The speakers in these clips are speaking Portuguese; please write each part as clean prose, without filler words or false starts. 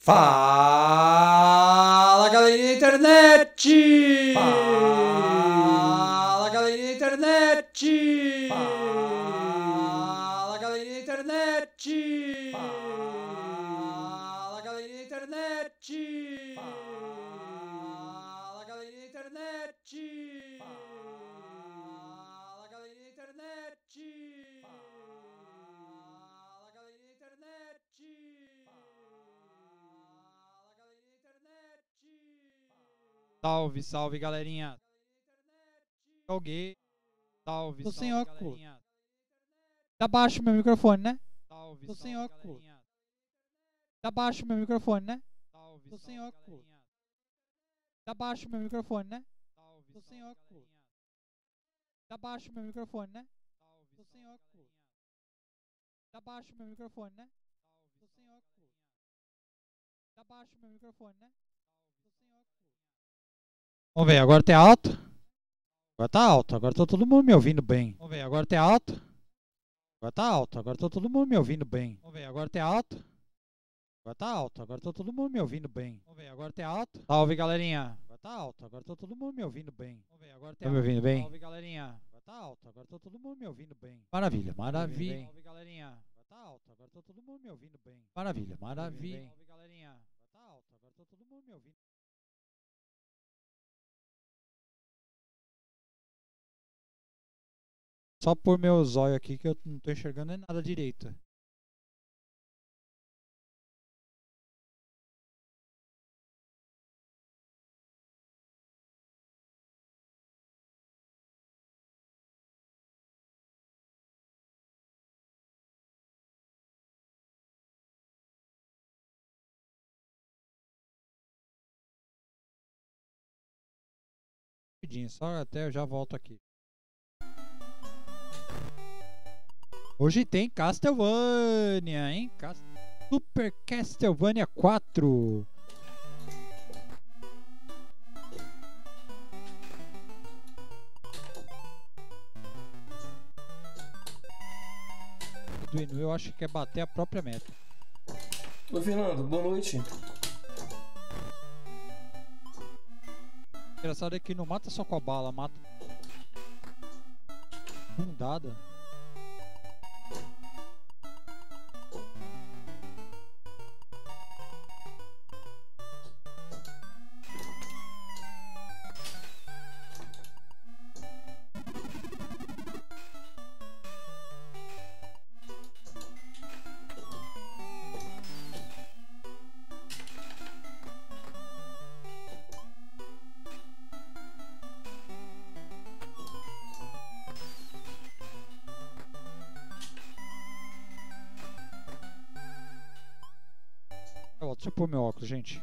Fala, galerinha da internet! Fala, galerinha da internet! Fala, galerinha da internet! Fala, galerinha da internet! Fala, galerinha da internet! Fala, galerinha da internet! Fala, galerinha da internet! Salve, salve, galerinha. Joguei. Salve, Tô salve, sem óculos. galerinha. Tá baixo meu microfone, né? Salve, Tô sem salve, óculos. galerinha. Tá baixo meu microfone, né? Salve, Tô sem salve, óculos. galerinha. Tá baixo meu microfone, né? Salve, Tô sem salve, óculos. galerinha. Tá baixo meu microfone, né? Salve, Tô sem salve, óculos. galerinha. Tá baixo meu microfone, né? Salve, Tô sem salve, óculos. galerinha. Tá baixo meu microfone, né? Tô sem óculos. Vamos ver, agora tá alto? Agora tá alto, agora tá todo mundo me ouvindo bem. Vamos ver, agora tá alto? Agora tá alto, agora tá todo mundo me ouvindo bem. Vamos ver, agora tá alto? Agora tá alto, agora tá todo mundo me ouvindo bem. Vamos ver, agora tá alto? Salve, galerinha. Agora tá alto, agora tá todo mundo me ouvindo bem. Vamos ver, agora tá me ouvindo bem? Salve, galerinha. Agora tá alto, agora tá todo mundo me ouvindo bem. Maravilha, maravilha. Salve, galerinha. Agora tá alto, agora tá todo mundo me ouvindo bem. Maravilha, maravilha. Salve, galerinha. Agora tá alto, agora tá todo mundo me ouvindo. Só por meu zóio aqui que eu não tô enxergando nada direito. Só até eu já volto aqui. Hoje tem Castlevania, hein? Super Castlevania 4. Do Inu, eu acho que quer bater a própria meta. Oi, Fernando, boa noite. Engraçado é que não mata só com a bala, mata bundada. Deixa eu pôr meu óculos, gente.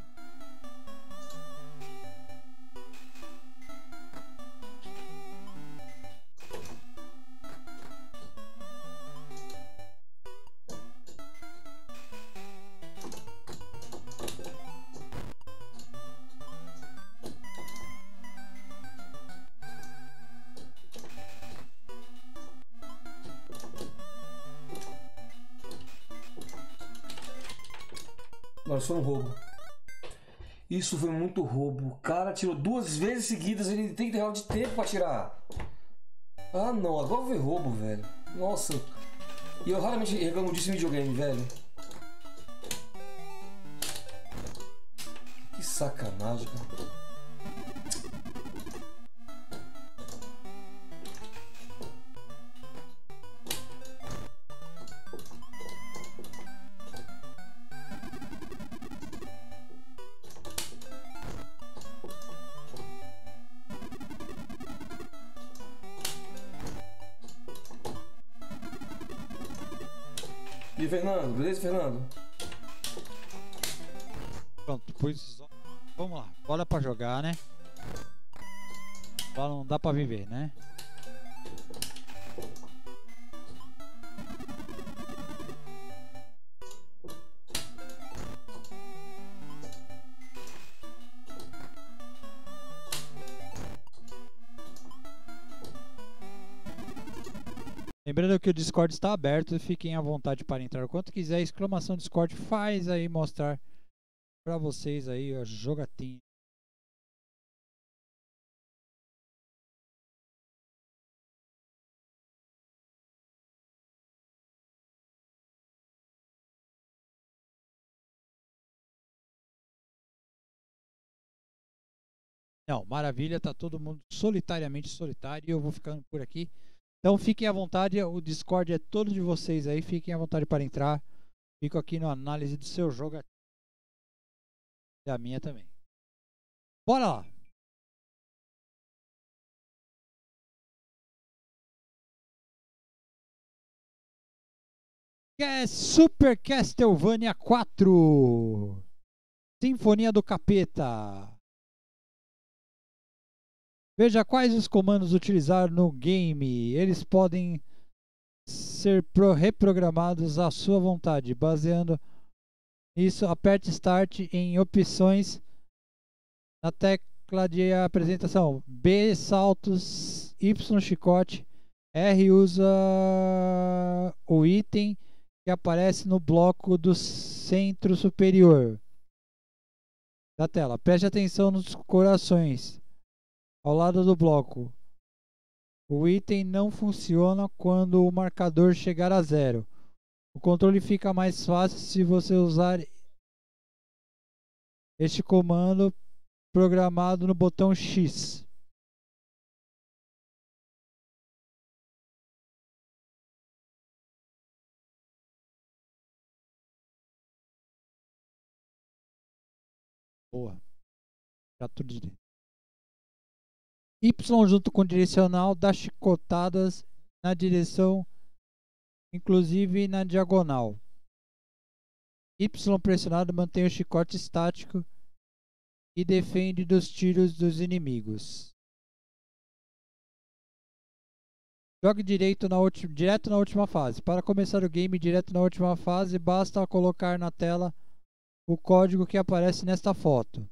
Nós foi um roubo. Isso foi muito roubo. O cara tirou 2 vezes seguidas, ele tem que ter de tempo pra tirar. Ah não, agora foi roubo, velho. Nossa. E eu raramente reclamo disso em videogame, velho. Que sacanagem, cara. E Fernando, beleza, Fernando? Pronto, depois. Vamos lá, bora pra jogar, né? Só não dá pra viver, né? Lembrando que o Discord está aberto, fiquem à vontade para entrar quanto quiser. Exclamação Discord faz aí mostrar pra vocês aí a jogatinha. Não, maravilha, tá todo mundo solitariamente solitário e eu vou ficando por aqui. Então fiquem à vontade, o Discord é todo de vocês aí, fiquem à vontade para entrar. Fico aqui na análise do seu jogo e a minha também. Bora lá! Super Castlevania 4 Sinfonia do Capeta. Veja quais os comandos utilizar no game. Eles podem ser reprogramados à sua vontade. Baseando nisso, aperte Start em opções na tecla de apresentação. B, saltos, Y, chicote. R, usa o item que aparece no bloco do centro superior da tela. Preste atenção nos corações ao lado do bloco. O item não funciona quando o marcador chegar a 0. O controle fica mais fácil se você usar este comando programado no botão X. Boa. Já tudo direito. Y junto com o direcional dá chicotadas na direção, inclusive na diagonal. Y pressionado mantém o chicote estático e defende dos tiros dos inimigos. Jogue direto na última fase. Para começar o game direto na última fase, basta colocar na tela o código que aparece nesta foto.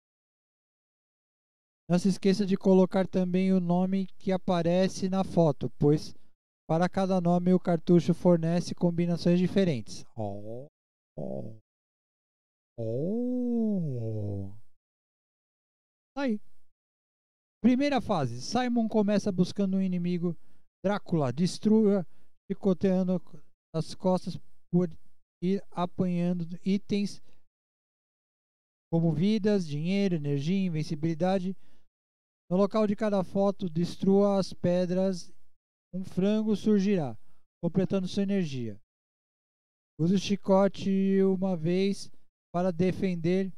Não se esqueça de colocar também o nome que aparece na foto, pois para cada nome o cartucho fornece combinações diferentes. Aí. Primeira fase. Simon começa buscando um inimigo. Drácula destrua, picoteando as costas por ir apanhando itens como vidas, dinheiro, energia, invencibilidade. No local de cada foto, destrua as pedras. Um frango surgirá, completando sua energia. Use o chicote uma vez para defender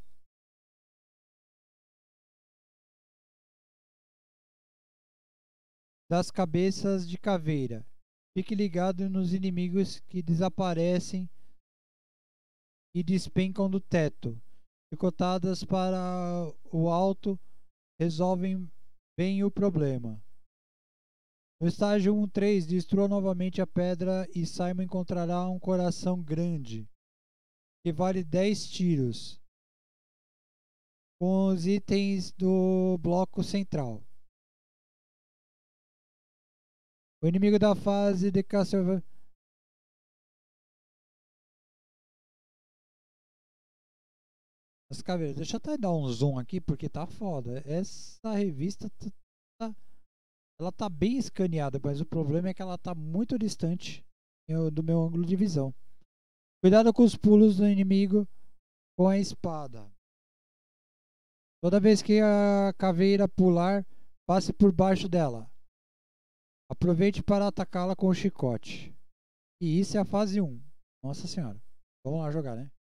das cabeças de caveira. Fique ligado nos inimigos que desaparecem e despencam do teto. Picotadas para o alto resolvem bem o problema. No estágio 1-3, destrua novamente a pedra e Simon encontrará um coração grande, que vale 10 tiros, com os itens do bloco central. O inimigo da fase de Castlevania. As caveiras. Deixa eu até dar um zoom aqui porque tá foda. Essa revista ela tá bem escaneada, mas o problema é que ela tá muito distante do meu ângulo de visão. Cuidado com os pulos do inimigo com a espada. Toda vez que a caveira pular, passe por baixo dela. Aproveite para atacá-la com o chicote. E isso é a fase 1. Nossa senhora. Vamos lá jogar, né?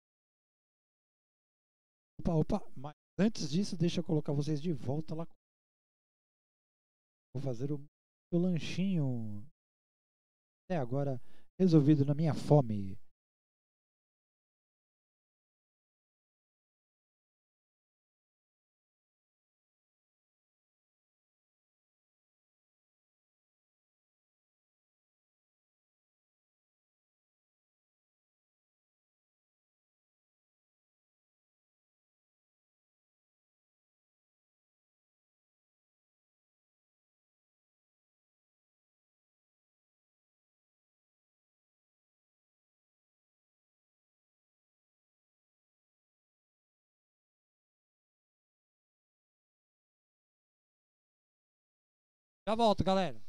Opa. Mas antes disso, deixa eu colocar vocês de volta lá. Vou fazer o lanchinho. Até agora resolvido na minha fome. Já volto, galera.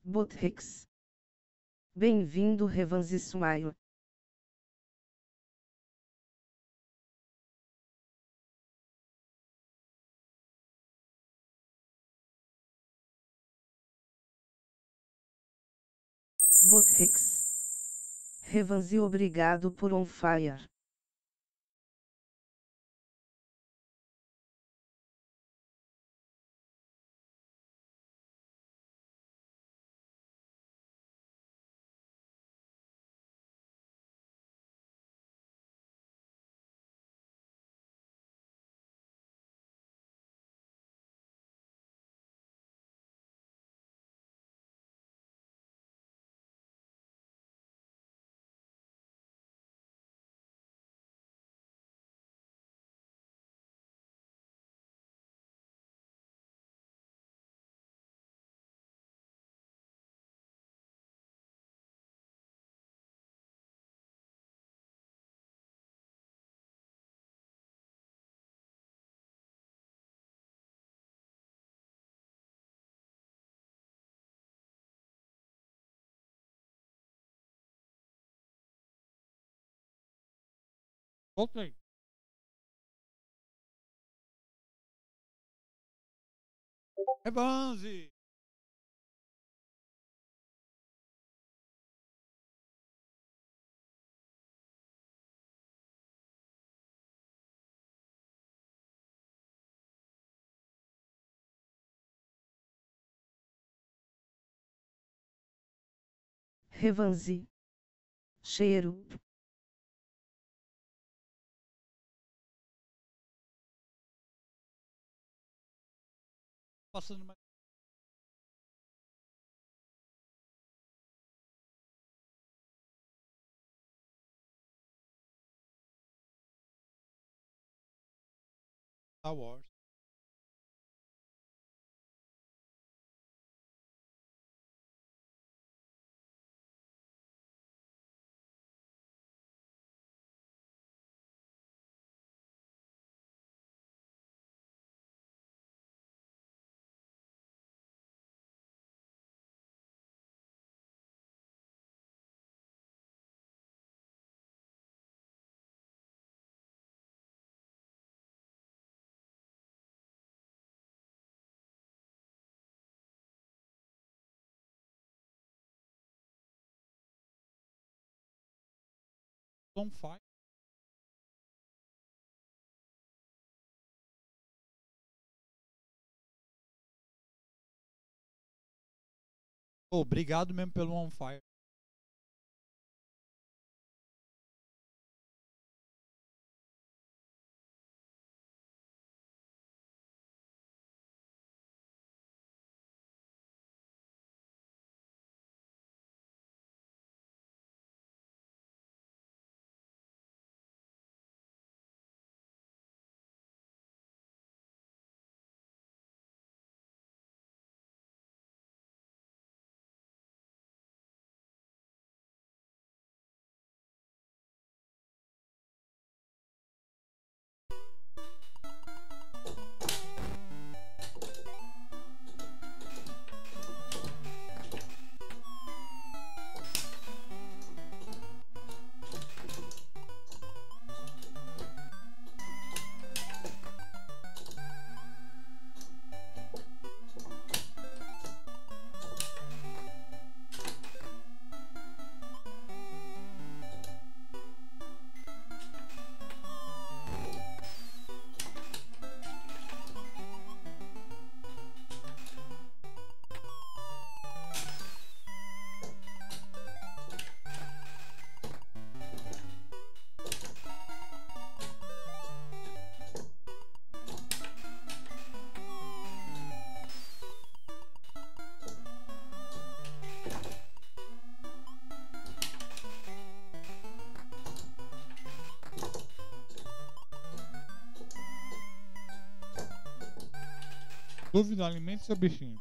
Botrex. Bem-vindo, Revans Smile. Botrex. Revanzi, obrigado por on fire. Coldplay. Revanzi. Revanzi. Cheiro. Passando mais. Star Wars. On fire. Oh, obrigado mesmo pelo on fire. Dúvida, alimente seu bichinho.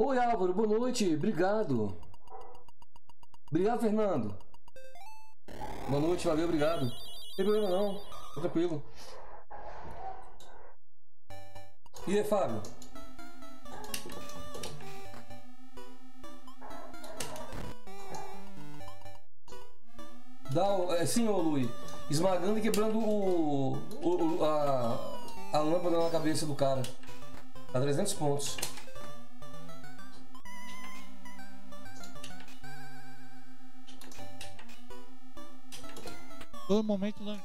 Oi, Álvaro, boa noite. Obrigado. Obrigado, Fernando. Boa noite, valeu, obrigado. Não tem problema não, tá tranquilo. E aí, Fábio? Sim, ô Luiz. Esmagando e quebrando a lâmpada na cabeça do cara. A 300 pontos. Todo momento lan...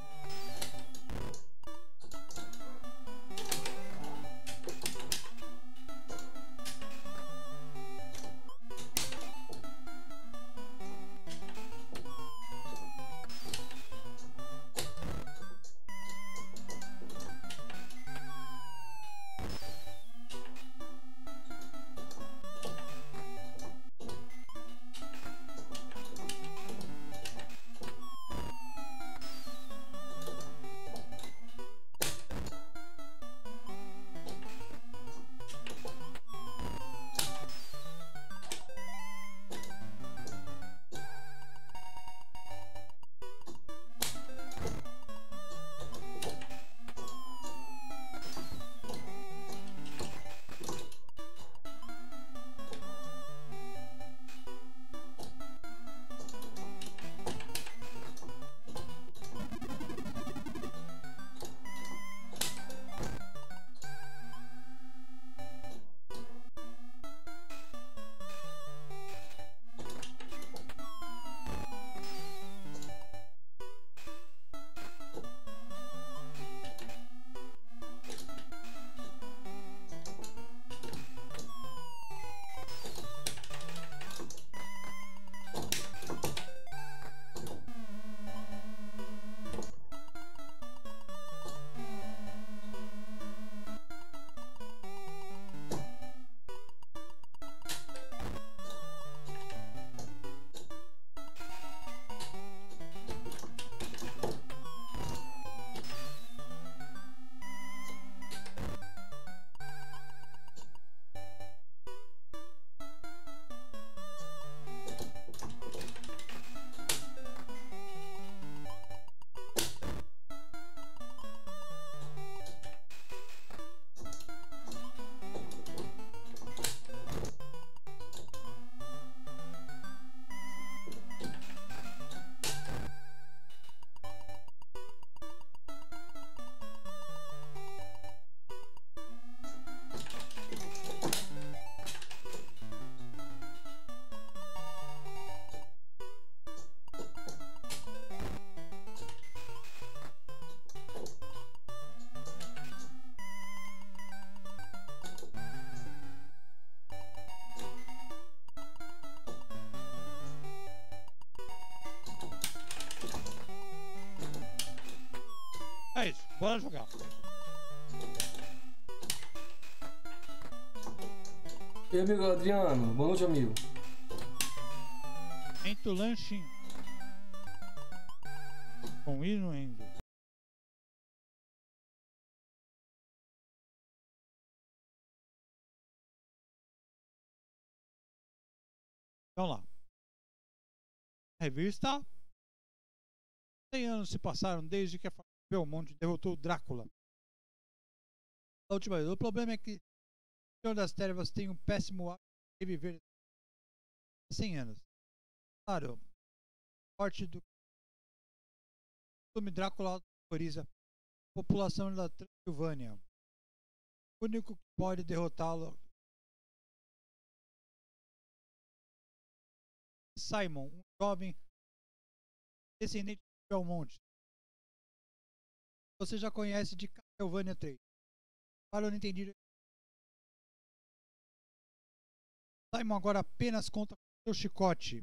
É isso, bora jogar. E aí, amigo Adriano, boa noite, amigo. Entre o lanchinho. Com ir no Ender. Vamos lá. Revista. 100 anos se passaram desde que a família Belmonte derrotou o Drácula. A última vez. O problema é que o Senhor das Trevas tem um péssimo hábito de viver 100 anos. Claro, a morte do costume Drácula autoriza a população da Transilvânia. O único que pode derrotá-lo é Simon, um jovem descendente de Belmonte. Você já conhece de Castlevania 3. Para o não entendido, Simon agora apenas conta com seu chicote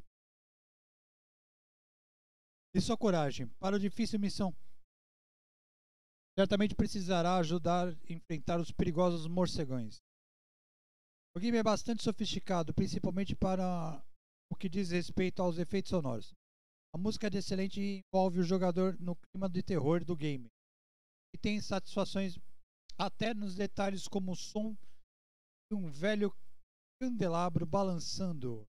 e sua coragem para a difícil missão. Certamente precisará ajudar a enfrentar os perigosos morcegões. O game é bastante sofisticado, principalmente para o que diz respeito aos efeitos sonoros. A música é excelente e envolve o jogador no clima de terror do game. E tem satisfações até nos detalhes como o som de um velho candelabro balançando.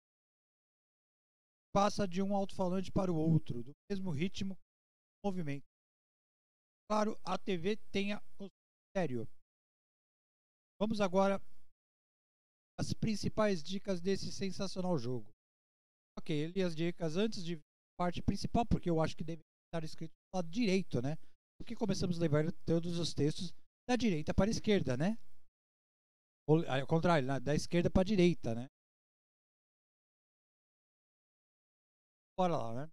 Passa de um alto-falante para o outro, do mesmo ritmo que o movimento. Claro, a TV tem o mistério. Vamos agora às principais dicas desse sensacional jogo. Ok, eu li as dicas antes de parte principal, porque eu acho que deve estar escrito do lado direito, né? Porque começamos a levar todos os textos da direita para a esquerda, né? Ou ao contrário, da esquerda para a direita, né? Bora lá, né?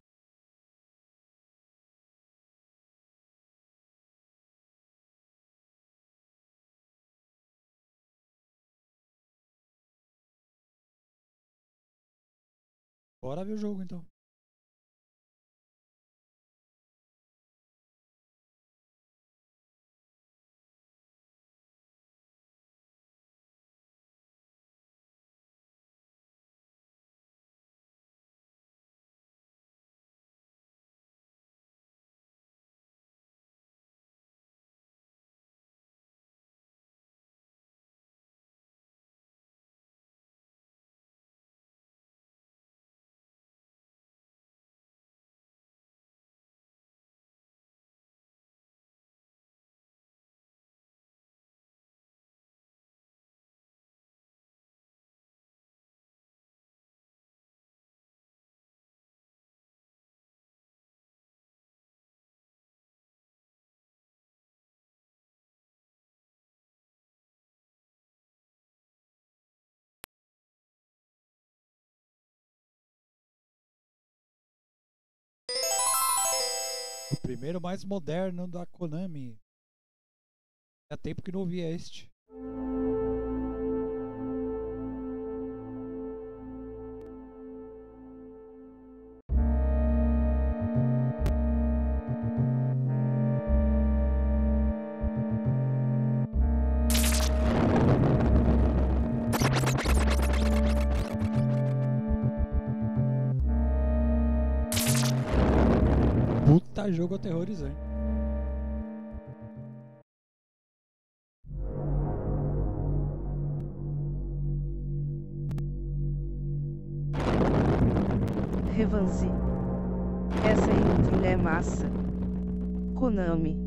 Bora ver o jogo então. O primeiro mais moderno da Konami. Há tempo que não ouvia este. Puta jogo aterrorizante. Revanzi. Essa intrilha é massa. Konami.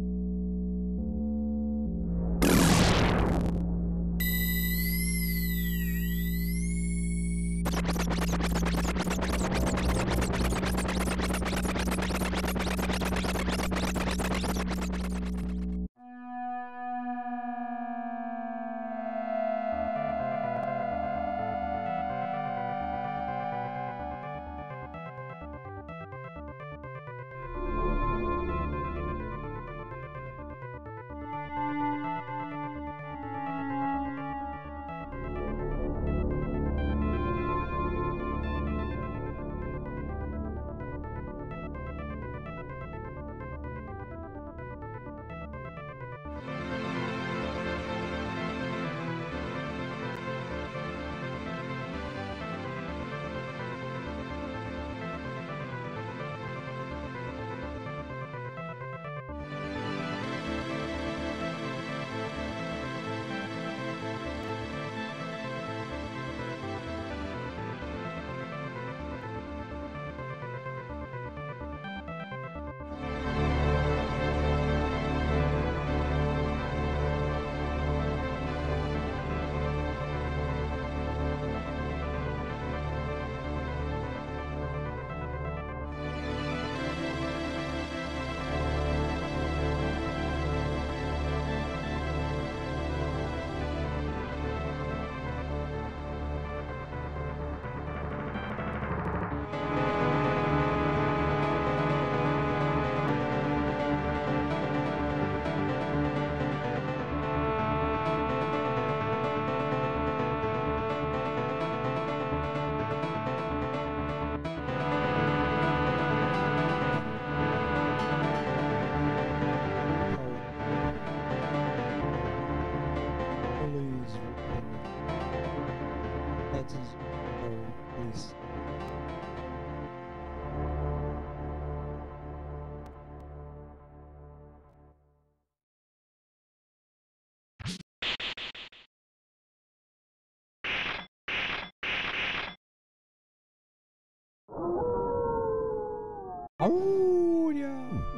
Áurea!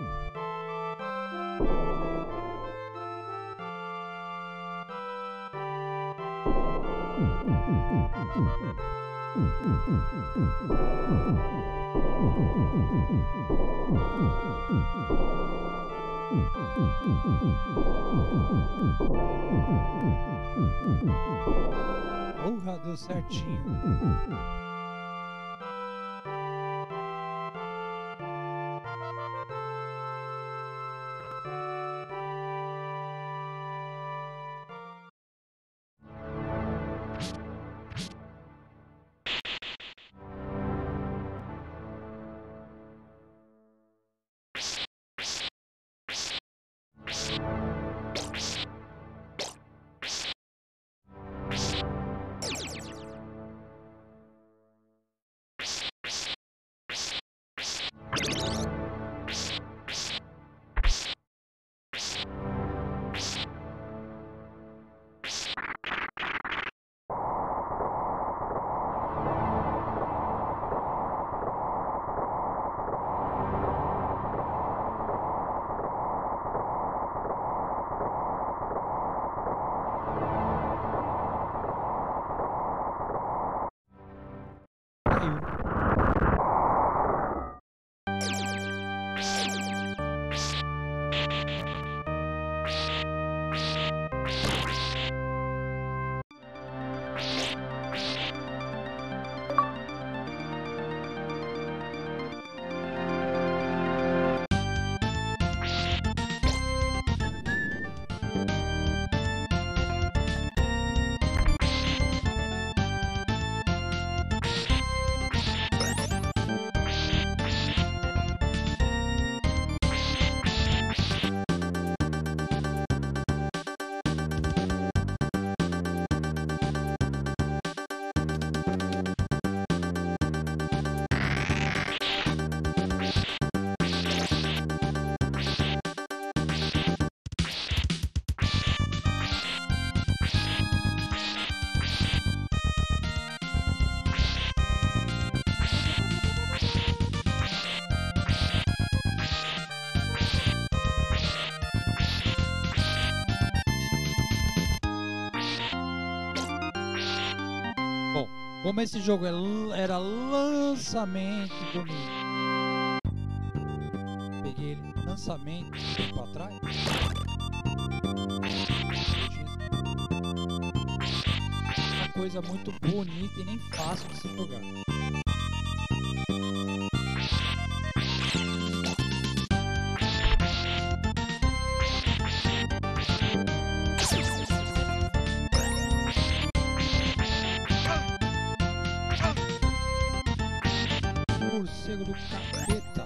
Porra, deu certinho. Como esse jogo era lançamento domingo, peguei ele lançamento tempo atrás. Uma coisa muito bonita e nem fácil de se jogar. Morcego do capeta.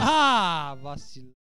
Ah, vacilo.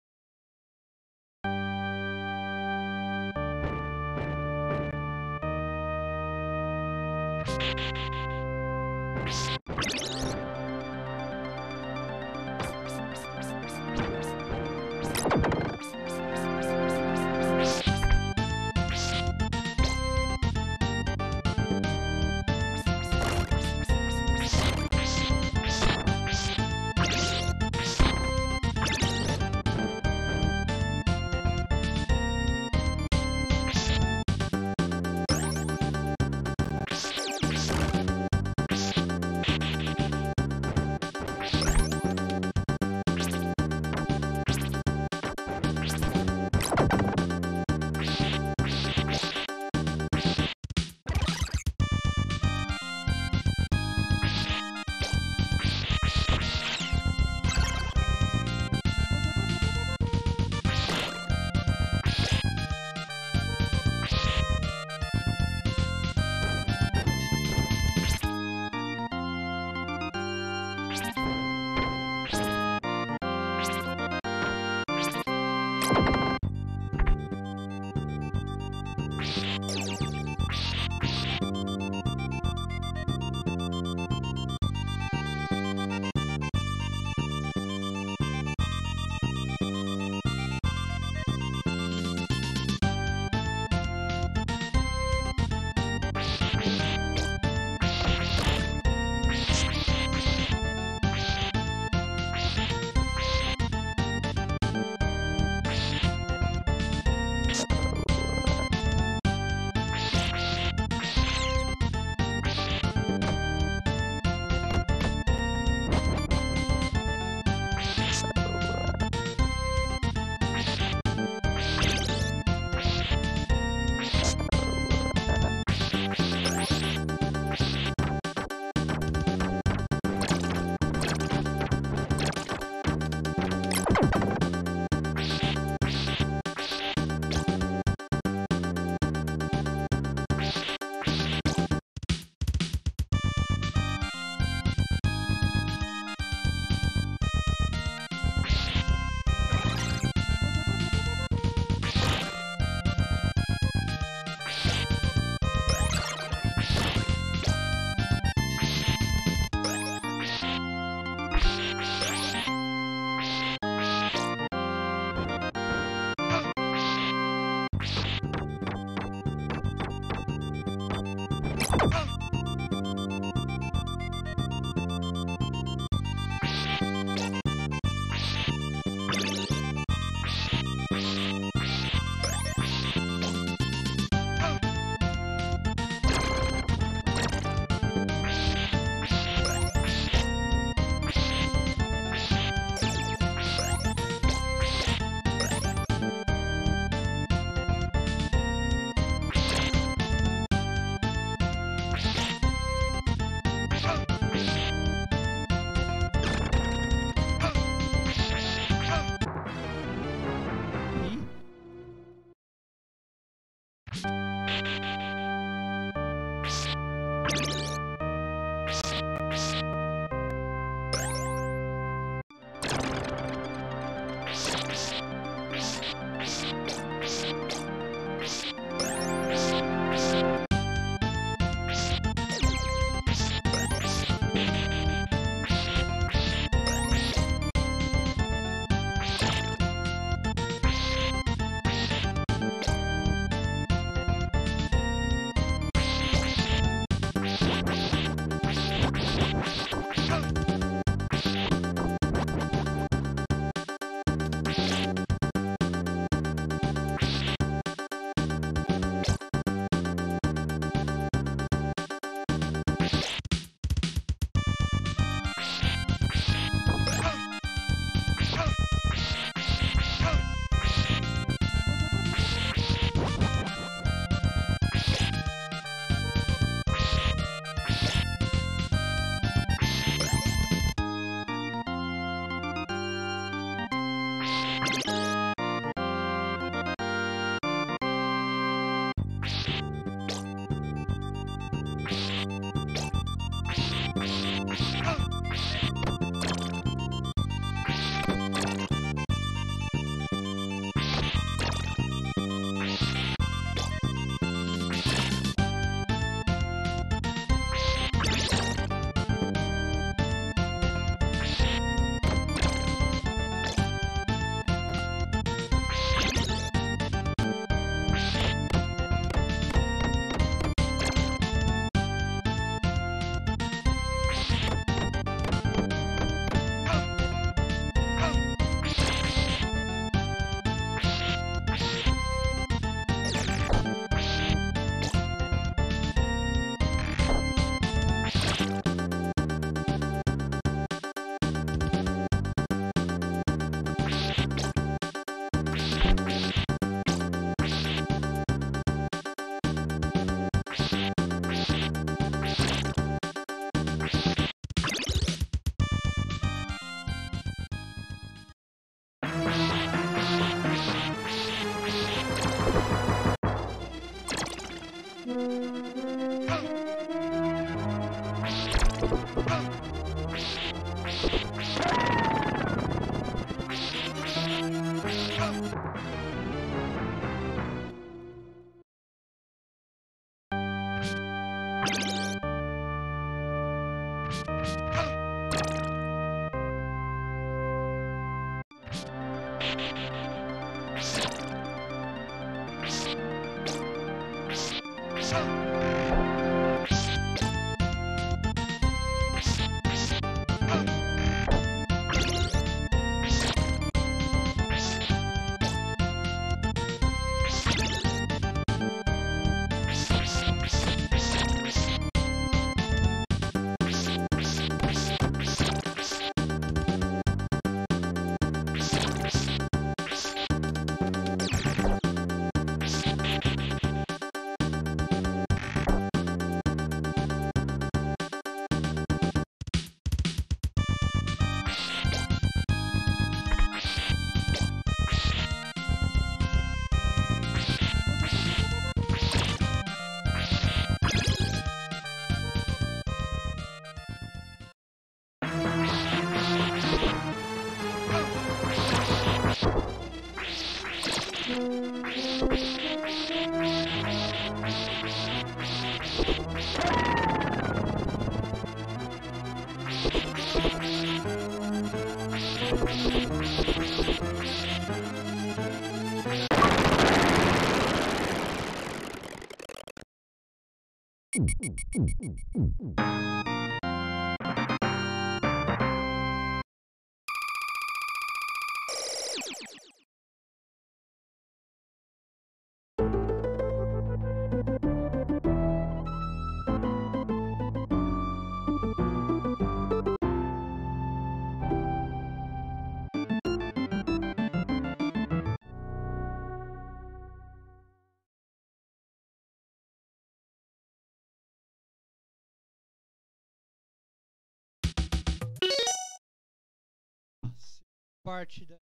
Parte da.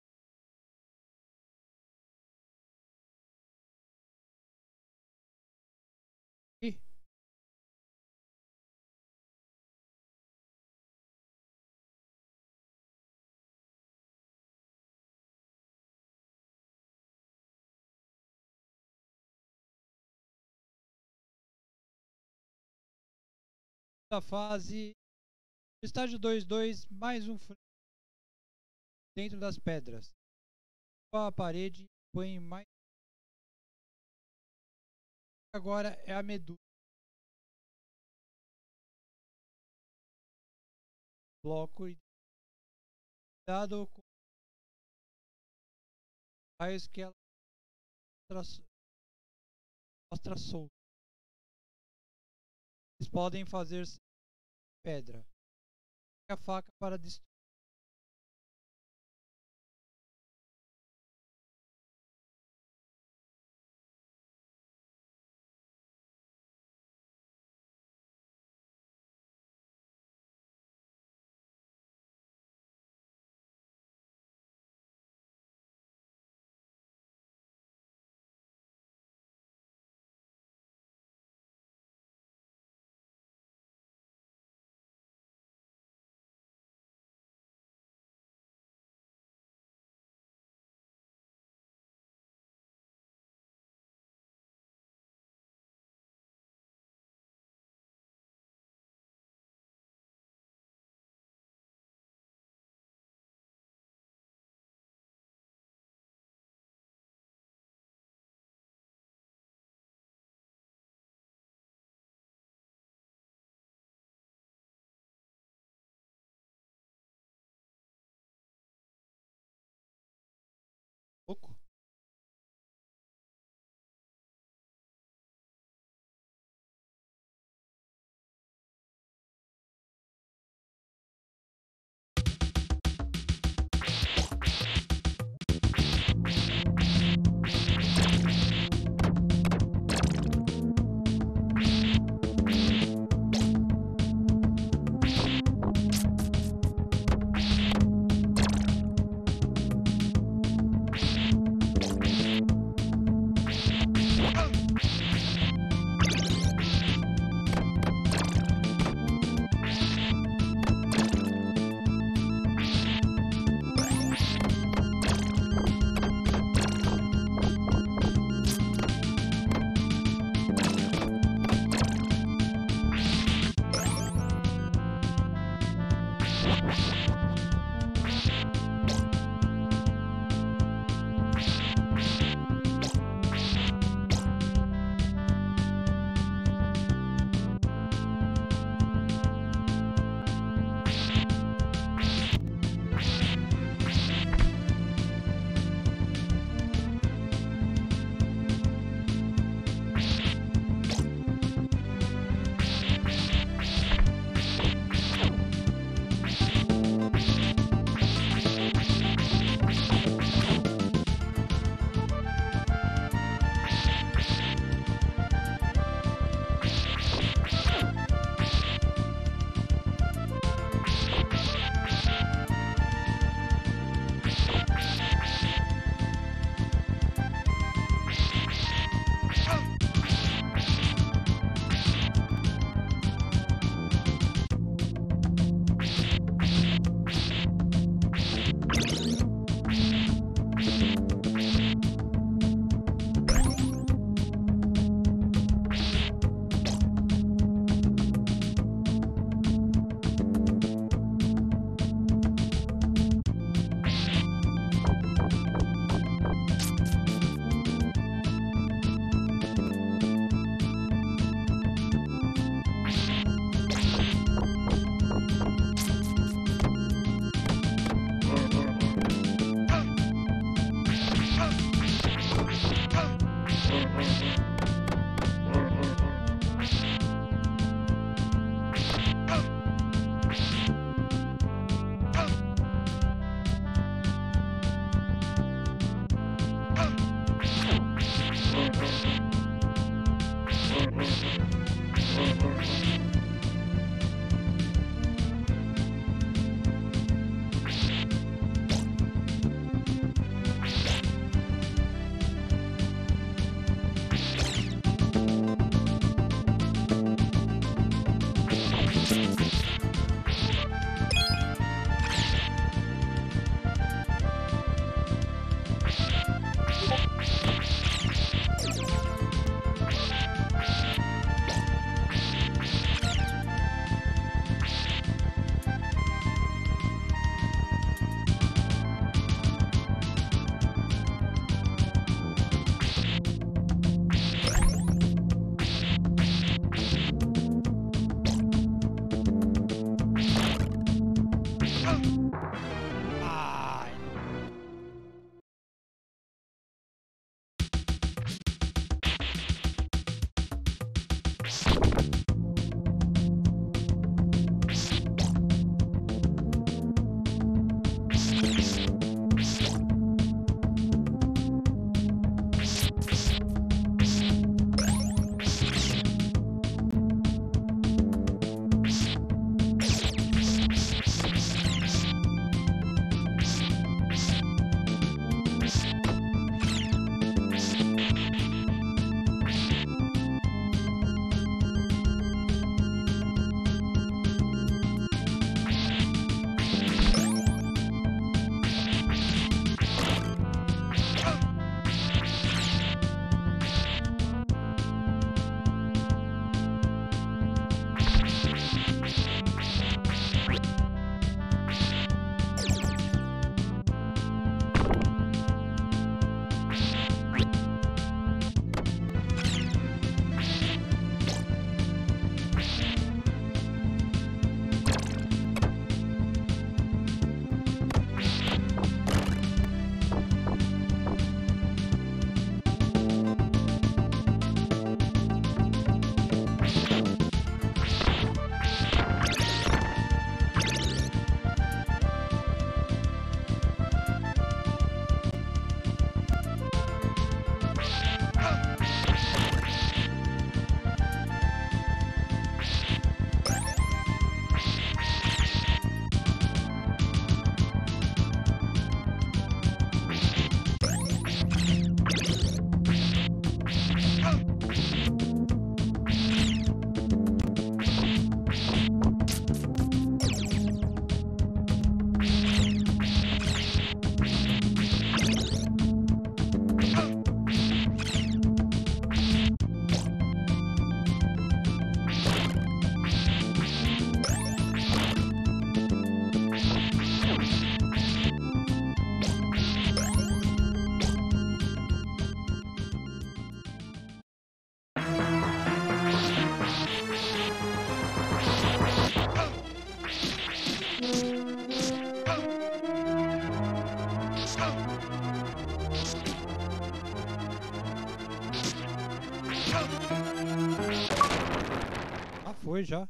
Ih. Da fase. Estágio 2-2, mais um dentro das pedras. A parede põe mais. Agora é a medusa. Bloco e dado com raios que ela mostra solto. Eles podem fazer pedra. A faca para destruir. Ah, foi já.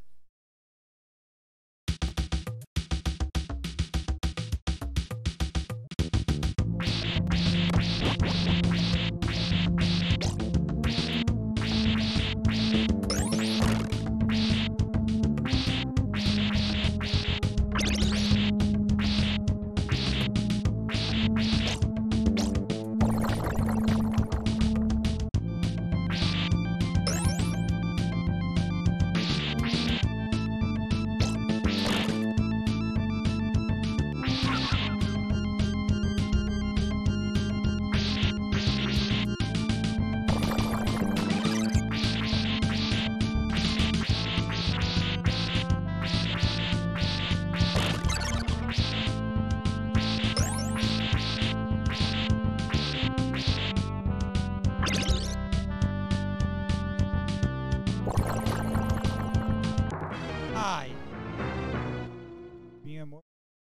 Ai. Vinho é morto.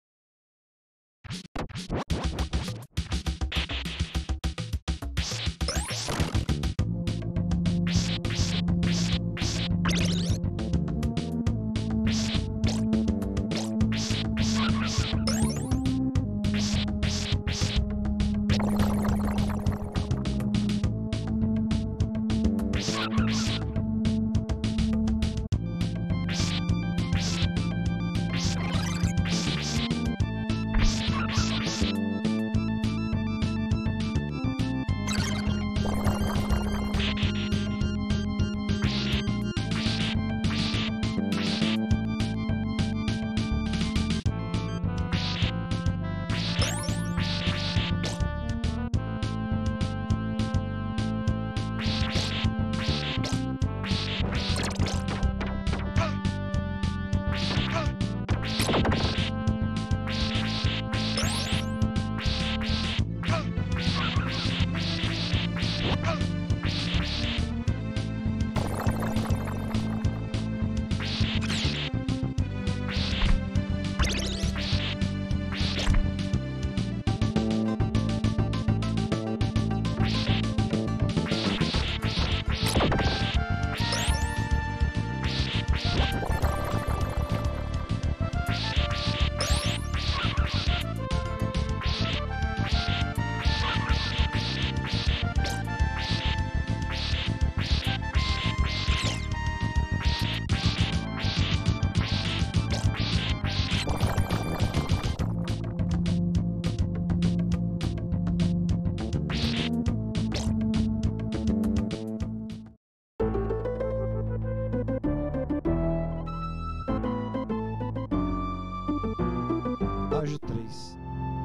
Estágio 3.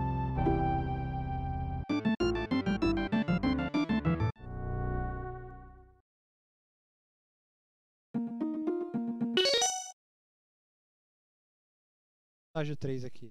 Estágio 3 aqui.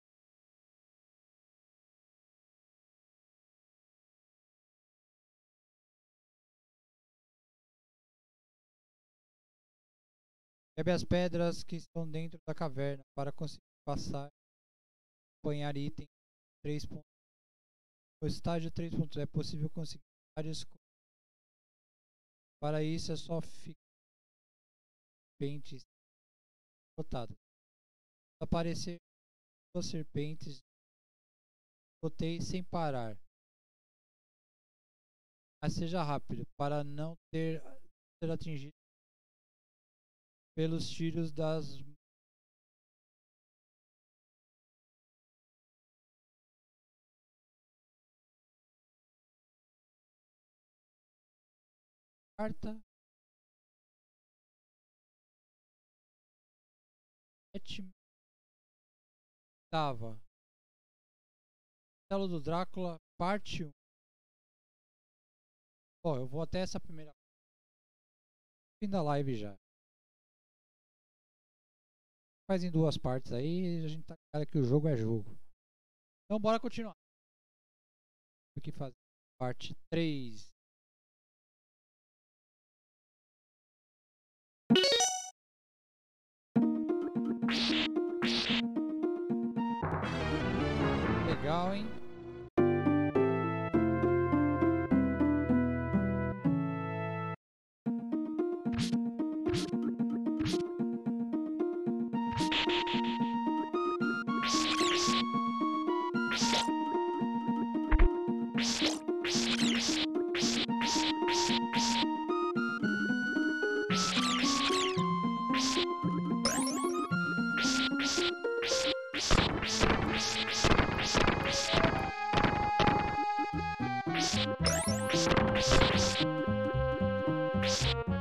Quebre as pedras que estão dentro da caverna para conseguir passar e apanhar item 3 pontos. No estágio 3 pontos é possível conseguir várias coisas. Para isso é só ficar serpentes botadas. Aparecer duas serpentes, botei sem parar. Mas seja rápido para não ser atingido pelos tiros das carta. Tava. Castelo do Drácula, parte 1. Ó, eu vou até essa primeira. Fim da live já. Faz em duas partes aí, a gente tá ligado que o jogo é jogo. Então bora continuar. O que fazer? Parte 3. Legal, hein?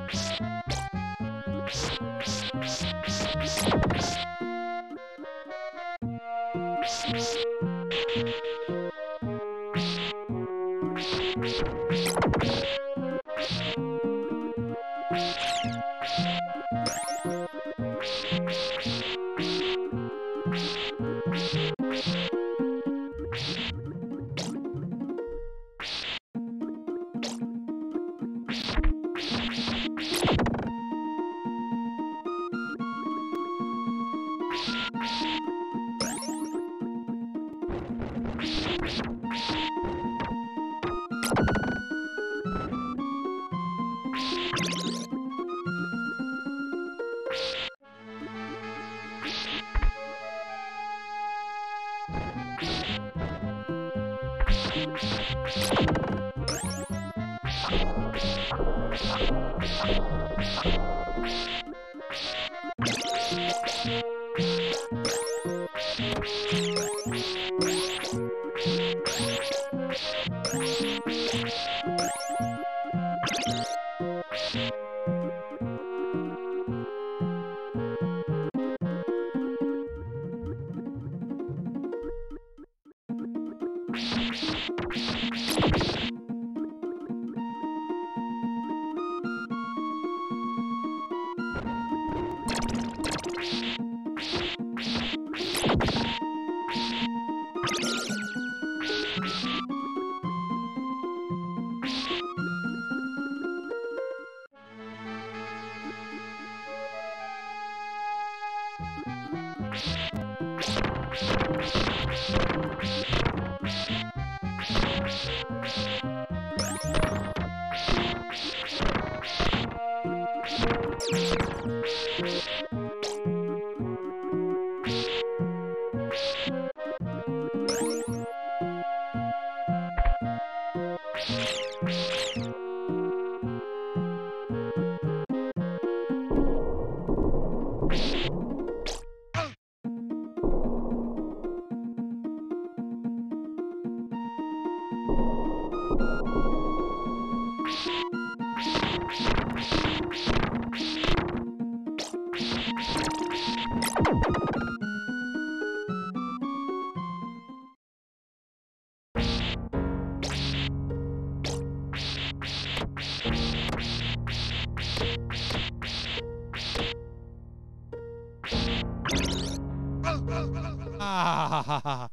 Ah,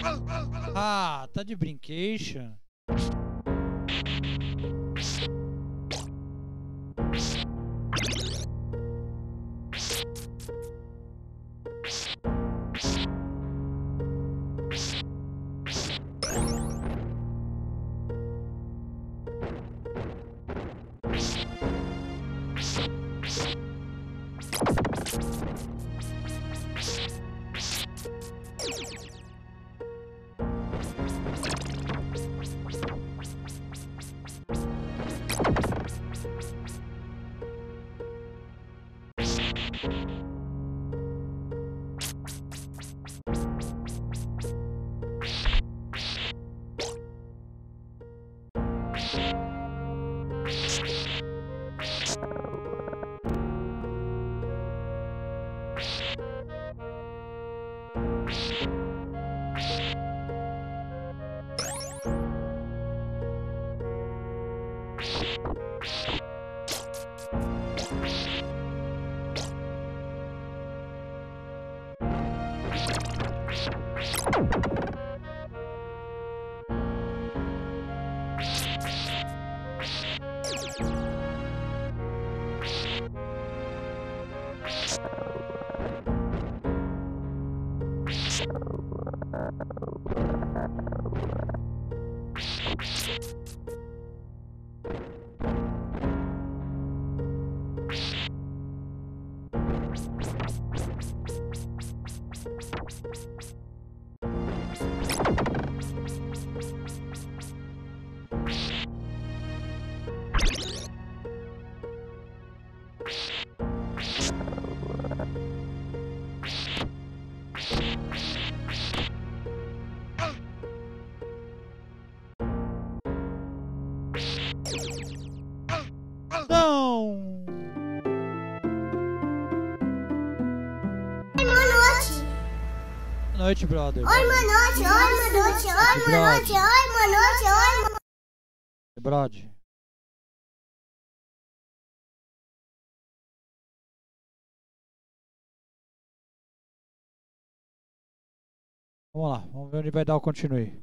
Ah, tá de brincation. Não! Boa noite, brother. Oi, boa noite, oi, boa noite, oi, boa noite, oi, boa noite, oi. Brother. Vamos lá, vamos ver onde vai dar o continue.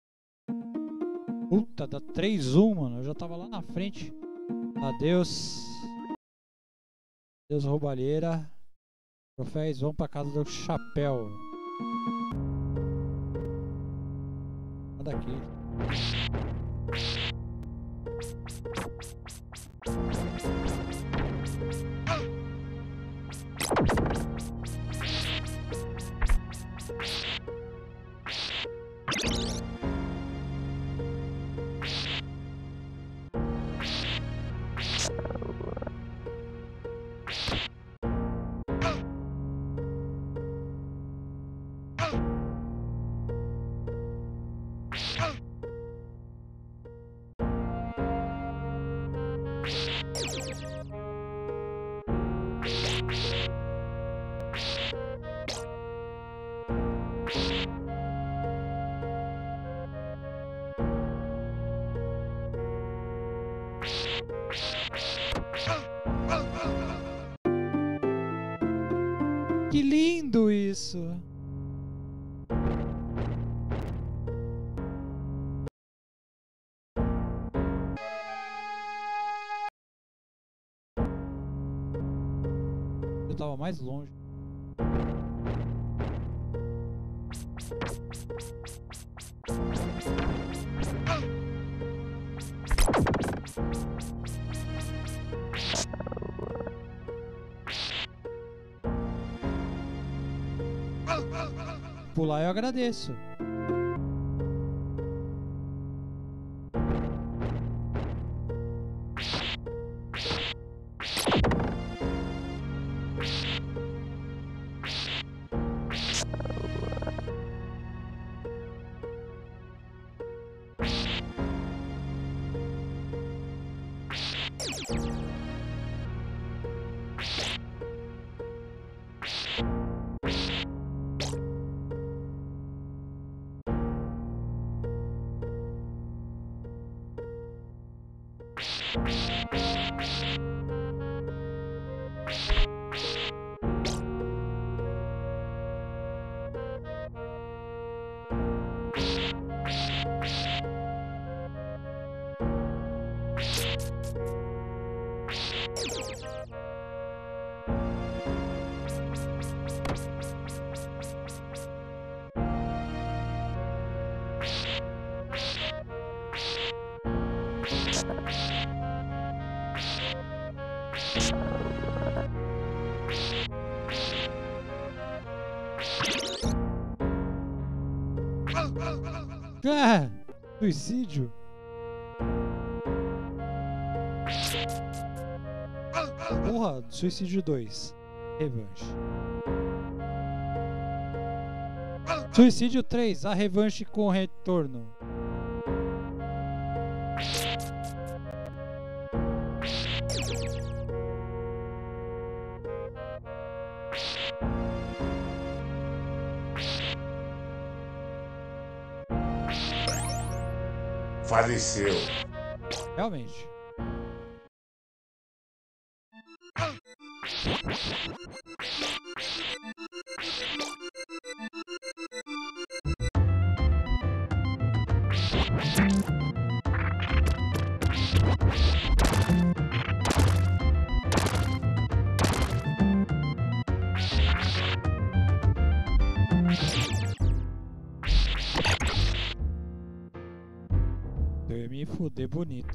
Puta, dá 3-1, mano. Eu já tava lá na frente. Adeus. Adeus, roubalheira. Troféus vão pra casa do chapéu. Olha daqui. Que lindo isso! Eu tava mais longe. Pular eu agradeço. Ah, suicídio. Porra, Suicídio 2. Revanche. Suicídio 3. A revanche com retorno. Faleceu. Realmente. Eu ia me fuder bonito.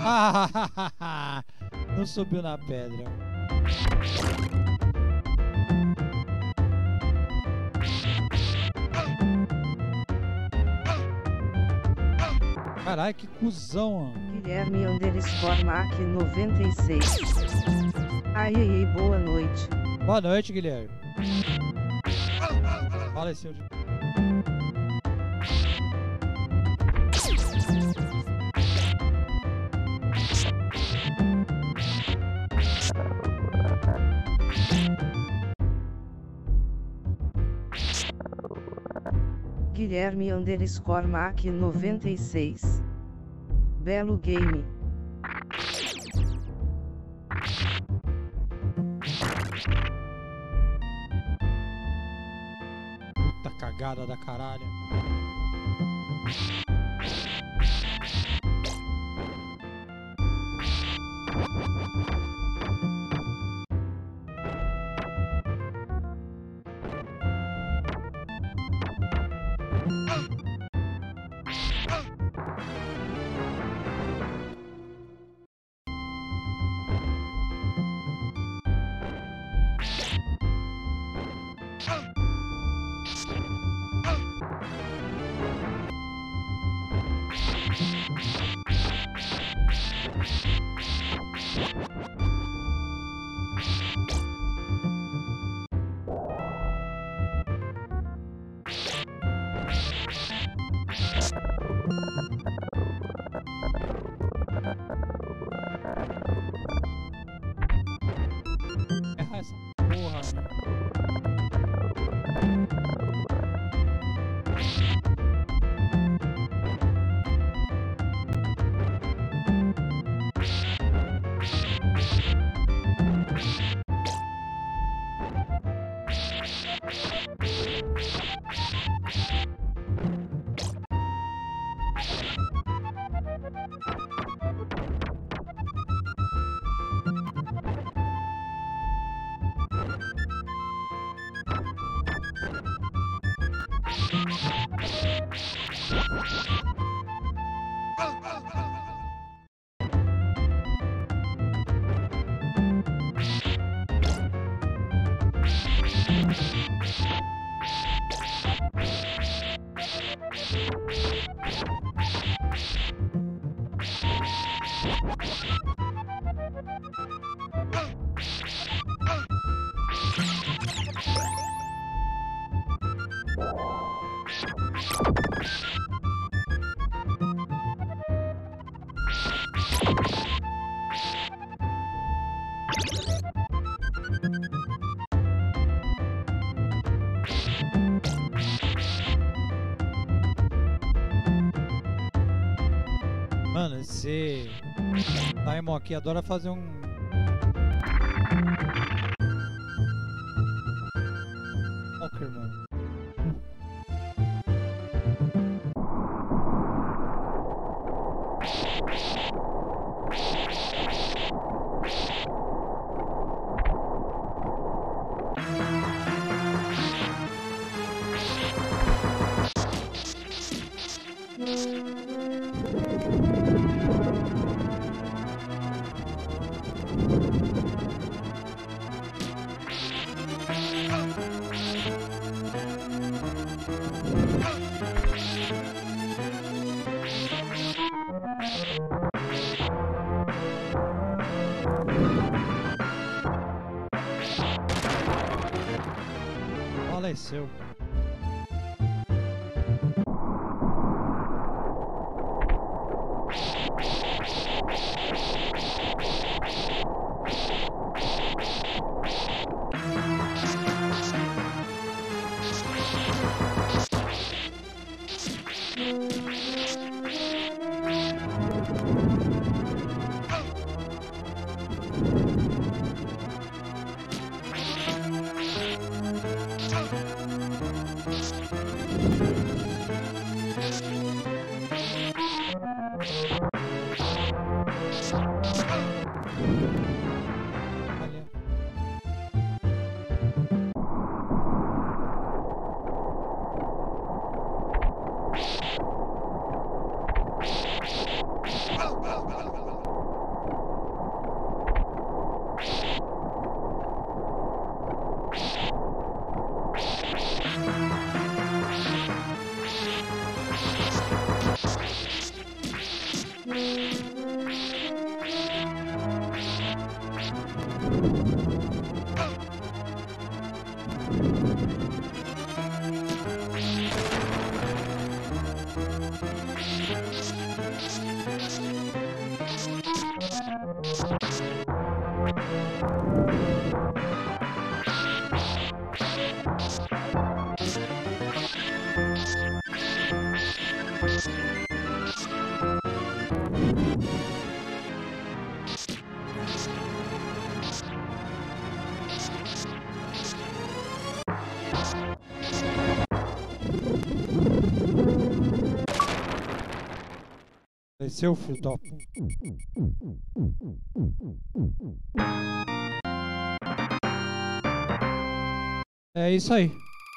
Não subiu na pedra. Caralho, que cuzão, mano. Guilherme _ Mac 96. Ai, boa noite. Boa noite, Guilherme. Faleceu de... Guilherme _ Mac 96. Belo game. Puta cagada da caralho. Erra essa porra, né? Mano, esse Daimon aqui adora fazer um... Poker, mano. Faleceu. Seu filho da puta. É isso aí.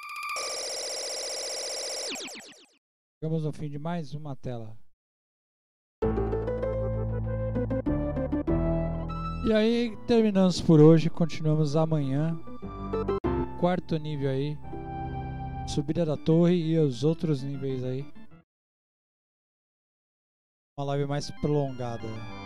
Chegamos no fim de mais uma tela. E aí, terminamos por hoje. Continuamos amanhã. Quarto nível aí. Subida da torre e os outros níveis aí. Uma live mais prolongada.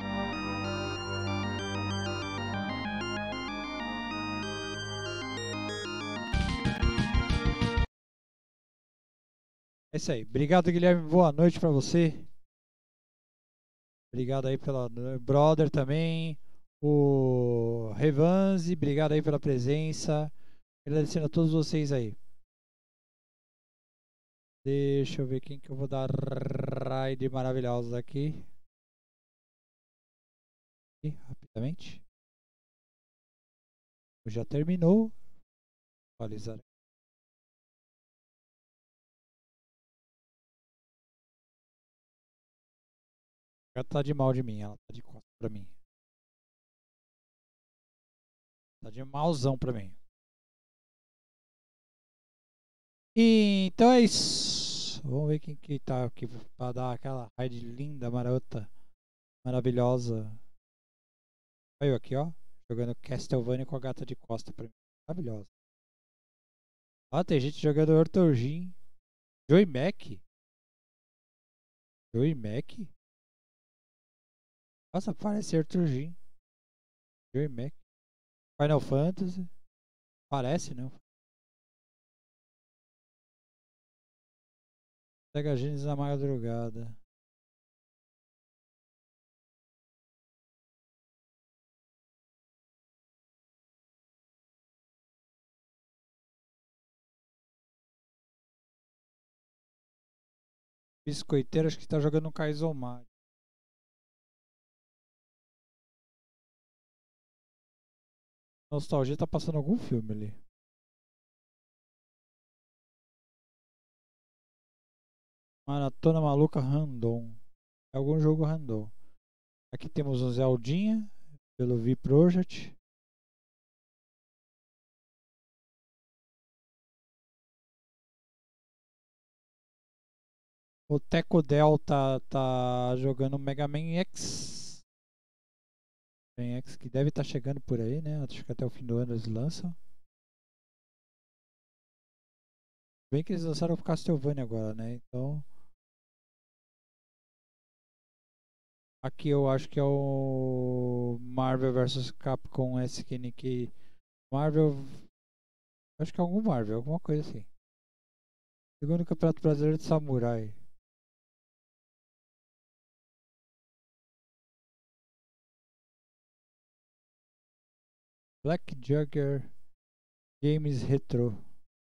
É isso aí. Obrigado, Guilherme. Boa noite pra você. Obrigado aí pela brother também. O Revanzi, obrigado aí pela presença. Agradecendo a todos vocês aí. Deixa eu ver quem que eu vou dar raid maravilhosos aqui. E, rapidamente. Já terminou. Atualizar. Ela tá de mal de mim, ela tá de costas pra mim. Tá de malzão pra mim. E, então é isso. Vamos ver quem que tá aqui pra dar aquela raid linda, marota, maravilhosa. Olha eu aqui, ó. Jogando Castlevania com a gata de costa pra mim. Maravilhosa. Ó, tem gente jogando Hortorgin. Joey Mac. Joey Mac. Nossa, parece Hortorgin. Joey Mac. Final Fantasy. Parece, não? Sega Genesis na madrugada. Biscoiteiro, acho que tá jogando um Kaizomar. Nostalgia tá passando algum filme ali. Maratona Maluca Random. É algum jogo random. Aqui temos o Zeldinha pelo V-Project. O Teco Delta tá jogando Mega Man X. Mega Man X que deve estar chegando por aí, né? Acho que até o fim do ano eles lançam. Bem que eles lançaram o Castlevania agora, né? Então. Aqui eu acho que é o Marvel vs Capcom SNK. Marvel. Acho que é algum Marvel, alguma coisa assim. Segundo Campeonato Brasileiro de Samurai. Black Jugger Games Retro.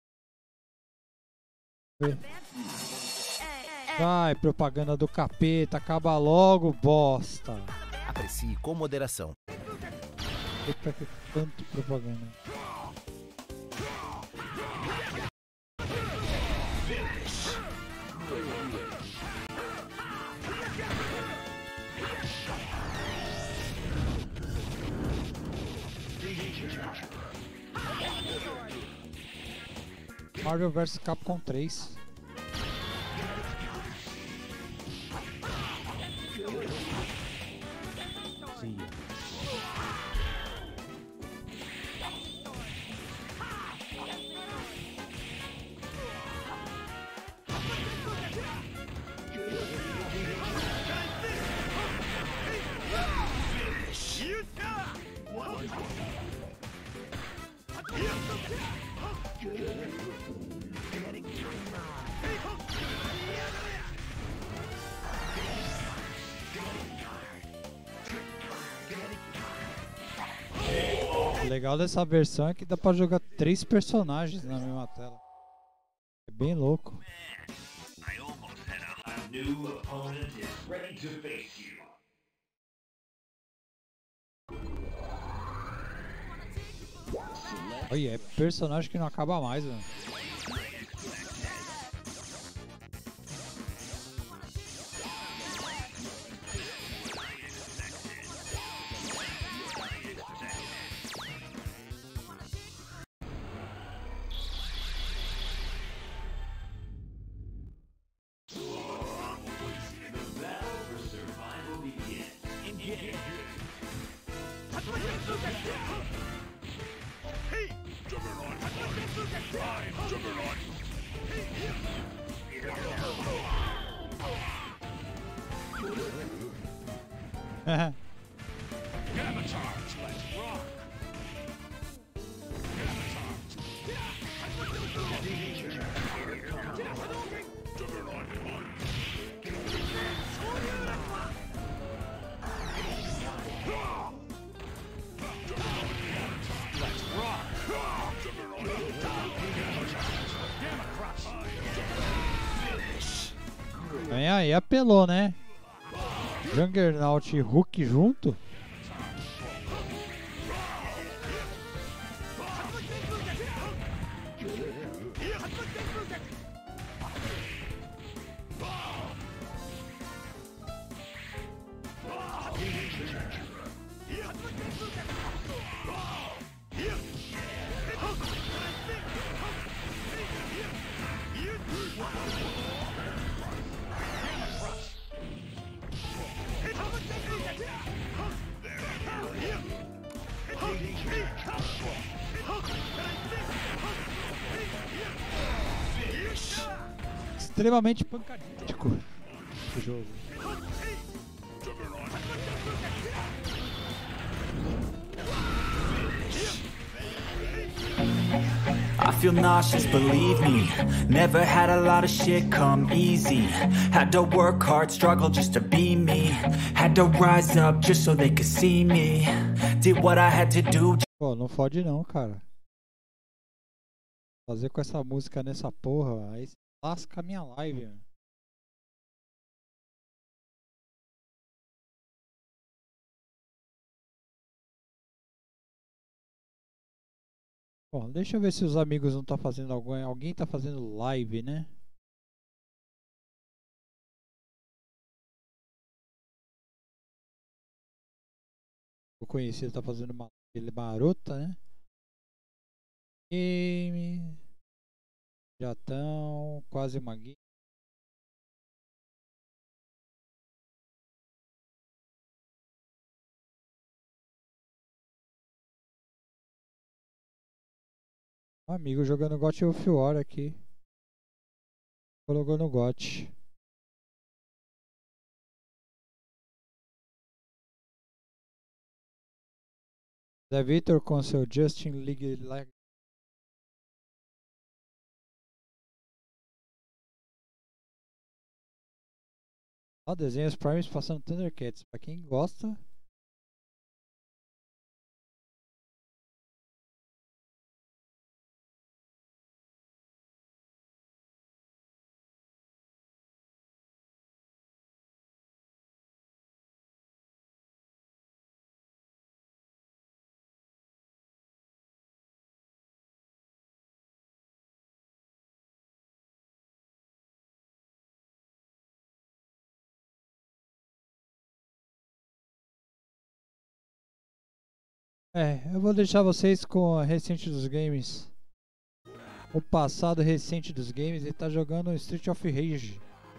Vai, propaganda do capeta, acaba logo, bosta. Aprecie com moderação. Pra que tanto propaganda? Marvel vs Capcom 3. Sim. O legal dessa versão é que dá pra jogar 3 personagens na mesma tela. É bem louco. Olha, é personagem que não acaba mais, mano. Aí apelou, né? Juggernaut e Hulk junto? Extremamente pancadístico o jogo. I feel nauseous, believe me. Never had a lot of shit come easy. Had to work hard, struggle just to be me. Had to rise up just so they could see me. Did what I had to do. Pô, não fode não, cara. Fazer com essa música nessa porra, aí lasca a minha live, mano. Bom, deixa eu ver se os amigos não tá fazendo alguém tá fazendo live, né? O conhecido tá fazendo uma marota, né? Game. Já estão quase uma guia. Um amigo jogando God of War aqui. Colocou no GOT. Zé Vitor com seu Justin League. Ó, desenhos Primes passando Thundercats. Pra quem gosta. Eu vou deixar vocês com a recente dos games. O passado recente dos games. Ele tá jogando Street of Rage.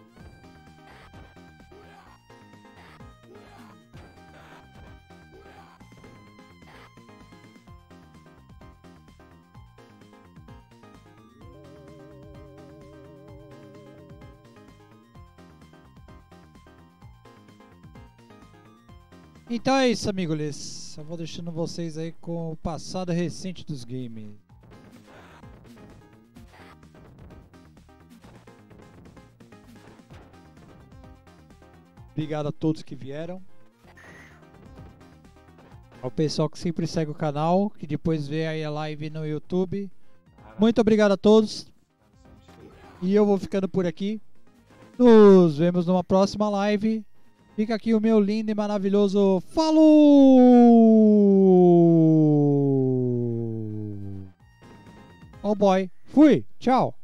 Então é isso, amigos. Eu vou deixando vocês aí com o passado recente dos games. Obrigado a todos que vieram. Ao pessoal que sempre segue o canal, que depois vê aí a live no YouTube. Muito obrigado a todos. E eu vou ficando por aqui. Nos vemos numa próxima live. Fica aqui o meu lindo e maravilhoso falou! Oh boy, fui, tchau!